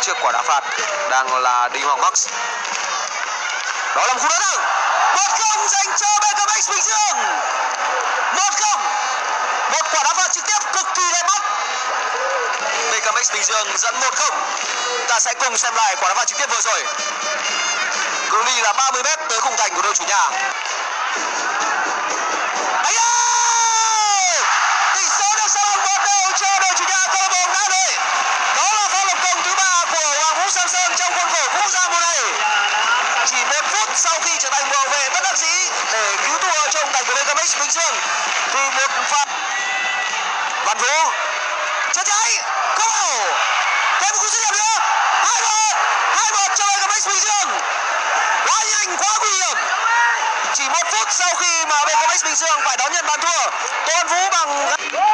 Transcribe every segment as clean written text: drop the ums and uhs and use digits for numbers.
trước quả đá phạt đang là Đinh Hoàng Max. Đó là một cú đá thẳng 1-0 dành cho BKMX Bình Dương. 1-0, một quả đá phạt trực tiếp cực kỳ đẹp mắt. BKMX Bình Dương dẫn 1-0. Ta sẽ cùng xem lại quả đá phạt trực tiếp vừa rồi. Cự ly là 30 m tới khung thành của đội chủ nhà. Tỷ số được sao bằng 1-0 cho đội chủ nhà câu lạc bộ Hà Nội. Đó là pha lập công thứ 3 của Hoàng Vũ Samson trong khuôn khổ quốc gia mùa này. Chỉ 1 phút sau khi trở thành hậu vệ bất đắc dĩ để cứu thua cho ông thành của BKMX Bình Dương thì một pha Văn Vũ chân trái goal, thêm một cú dứt điểm nữa. 2-1 cho BKMX Bình Dương. Quá nhanh, quá nguy hiểm. Chỉ 1 phút sau khi mà BKMX Bình Dương phải đón nhận bàn thua, Tô Văn Vũ bằng cơ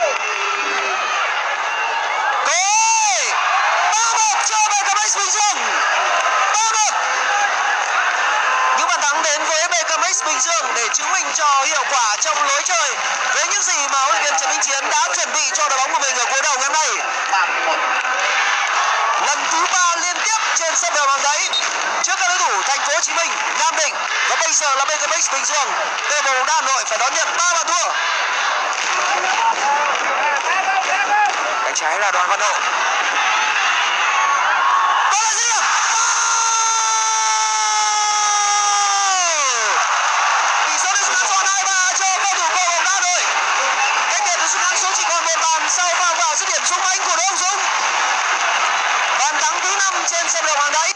hội 3-1 cho BKMX Bình Dương. 3-1. Những bàn thắng đến với BKMX Bình Dương để chứng minh cho hiệu quả trong lối chơi với những gì mà huấn luyện viên Trần Minh Chiến đã chuẩn bị cho đội bóng của mình ở cuối đầu ngày hôm nay. Lần thứ 3 liên tiếp trên sân Bèo Vàng Giấy trước các đối thủ Thành phố Hồ Chí Minh, Nam Định và bây giờ là BKMX Bình Dương. Câu lạc bộ Hà Nội phải đón nhận 3 bàn thua. Cánh trái là Đoàn Văn Độ. Đó là dứt điểm. Tỷ số được rút ngắn còn 2-3 cho cầu thủ câu lạc bộ Hà Nội. Cách biệt được rút ngắn xuống chỉ còn 1 bàn sau pha vào dứt điểm sung mãnh của Đỗ Hồng Dũng. Bàn thắng thứ 5 trên sân Bèo Vàng Giấy.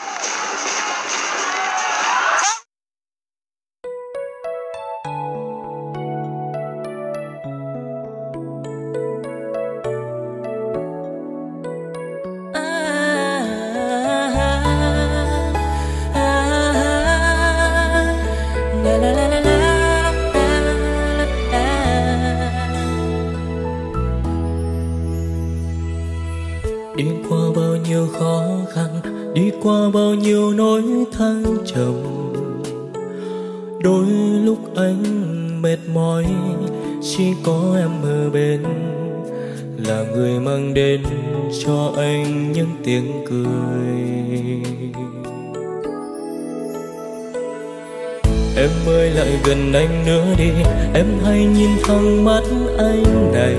Đi qua bao nhiêu khó khăn, đi qua bao nhiêu nỗi thăng trầm. Đôi lúc anh mệt mỏi, chỉ có em ở bên, là người mang đến cho anh những tiếng cười. Em ơi lại gần anh nữa đi, em hãy nhìn thẳng mắt anh này.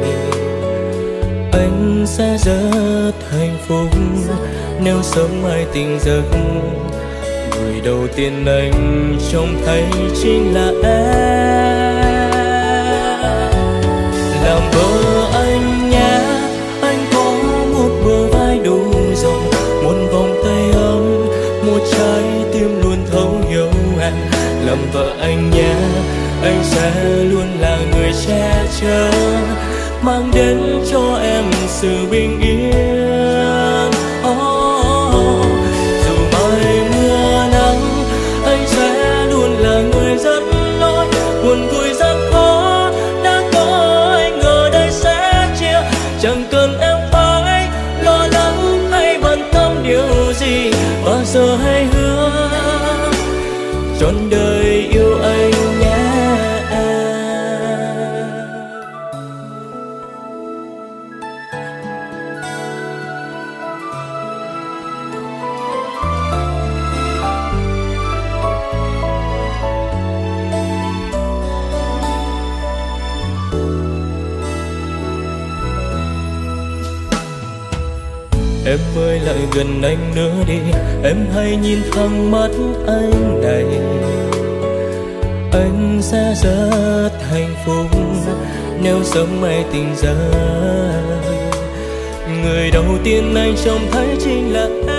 Anh sẽ rất hạnh phúc nếu sớm mai tỉnh giấc. Người đầu tiên anh trông thấy chính là em. Làm vợ anh nhé, anh có một bờ vai đủ rộng, một vòng tay ấm, một trái tim luôn thấu hiểu em. Làm vợ anh nhé, anh sẽ luôn là người che chở, mang đến cho em sự bình yên. Dù mai mưa nắng, anh sẽ luôn là người dẫn lối. Buồn vui gian khó đã có anh ở đây sẽ chia. Chẳng cần em phải lo lắng hay bận tâm điều gì, bao giờ hãy hứa trọn đời yêu anh nhé. Em ơi lại gần anh nữa đi, em hãy nhìn thẳng mắt anh này. Anh sẽ rất hạnh phúc nếu sớm mai tỉnh giấc. Người đầu tiên anh trông thấy chính là em.